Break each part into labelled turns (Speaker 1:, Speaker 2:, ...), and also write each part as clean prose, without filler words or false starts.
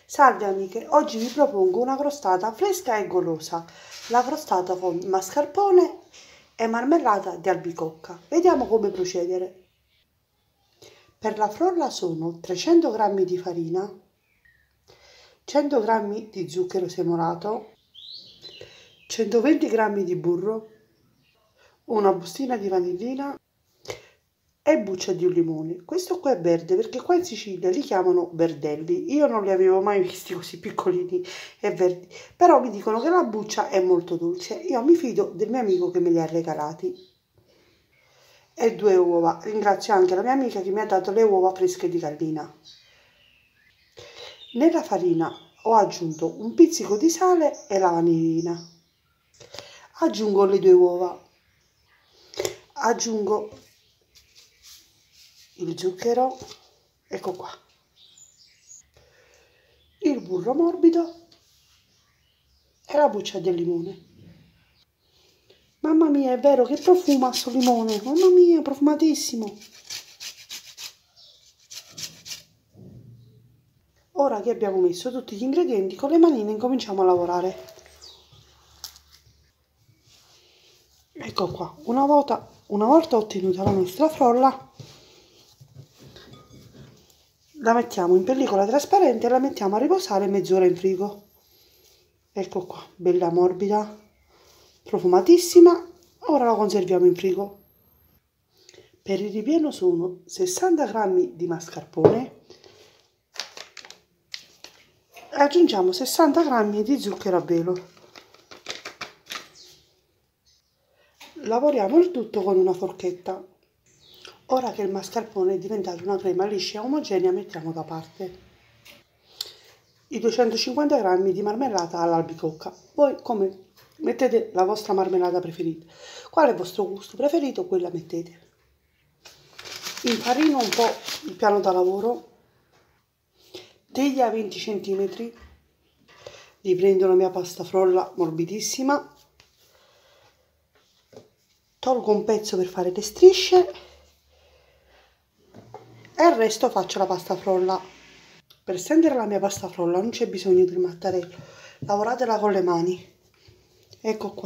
Speaker 1: Salve amiche, oggi vi propongo una crostata fresca e golosa. La crostata con mascarpone e marmellata di albicocca. Vediamo come procedere. Per la frolla sono 300 g di farina, 100 g di zucchero semolato, 120 g di burro, una bustina di vanillina e buccia di un limone. Questo qua è verde perché qua in Sicilia li chiamano verdelli. Io non li avevo mai visti così piccolini e verdi, però mi dicono che la buccia è molto dolce. Io mi fido del mio amico che me li ha regalati. E 2 uova. Ringrazio anche la mia amica che mi ha dato le uova fresche di gallina. Nella farina ho aggiunto un pizzico di sale e la vanillina. Aggiungo le 2 uova. Aggiungo il zucchero, ecco qua, il burro morbido e la buccia del limone. Mamma mia, è vero che profuma sto limone, mamma mia, profumatissimo. Ora che abbiamo messo tutti gli ingredienti, con le manine incominciamo a lavorare. Ecco qua, una volta ottenuta la nostra frolla, la mettiamo in pellicola trasparente e la mettiamo a riposare mezz'ora in frigo. Ecco qua, bella morbida, profumatissima. Ora la conserviamo in frigo. Per il ripieno sono 60 g di mascarpone e aggiungiamo 60 g di zucchero a velo. Lavoriamo il tutto con una forchetta. Ora che il mascarpone è diventato una crema liscia e omogenea, mettiamo da parte i 250 g di marmellata all'albicocca. Voi come mettete la vostra marmellata preferita? Qual è il vostro gusto preferito? Quella mettete. Infarino un po' il piano da lavoro, teglia 20 cm, riprendo la mia pasta frolla morbidissima, tolgo un pezzo per fare le strisce e il resto faccio la pasta frolla. Per stendere la mia pasta frolla non c'è bisogno del mattarello, lavoratela con le mani. Ecco qua.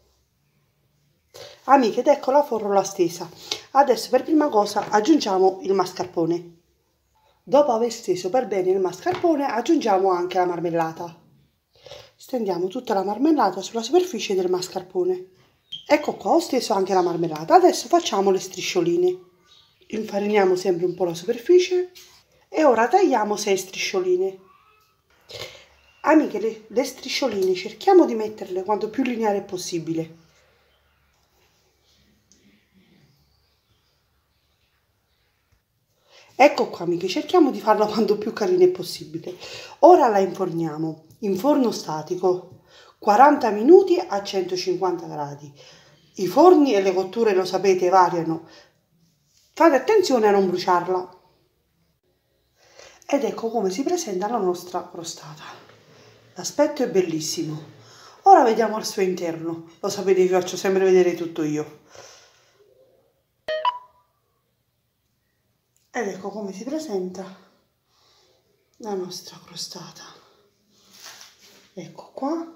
Speaker 1: Amiche, ed ecco la frolla stesa. Adesso per prima cosa aggiungiamo il mascarpone. Dopo aver steso per bene il mascarpone aggiungiamo anche la marmellata. Stendiamo tutta la marmellata sulla superficie del mascarpone. Ecco qua, ho steso anche la marmellata. Adesso facciamo le striscioline. Infariniamo sempre un po' la superficie e ora tagliamo 6 striscioline. Amiche, le striscioline cerchiamo di metterle quanto più lineare possibile. Ecco qua amiche, cerchiamo di farla quanto più carina possibile. Ora la inforniamo in forno statico 40 minuti a 150 gradi. I forni e le cotture, lo sapete, variano. Fate attenzione a non bruciarla. Ed ecco come si presenta la nostra crostata. L'aspetto è bellissimo. Ora vediamo al suo interno. Lo sapete che faccio sempre vedere tutto io. Ed ecco come si presenta la nostra crostata. Ecco qua.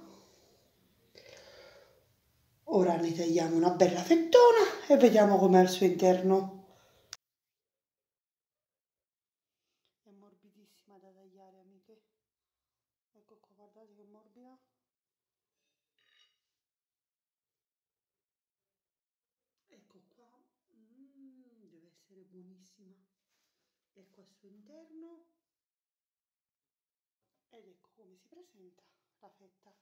Speaker 1: Ora ne tagliamo una bella fettona e vediamo com'è al suo interno. È morbidissima da tagliare, amiche. Ecco qua, guardate che morbida. Ecco qua. Deve essere buonissima. Ecco al suo interno. Ed ecco come si presenta la fetta.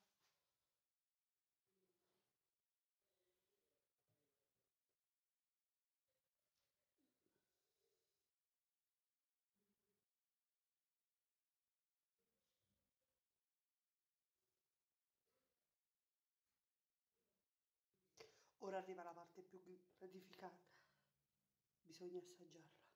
Speaker 1: Ora arriva la parte più gratificante. Bisogna assaggiarla.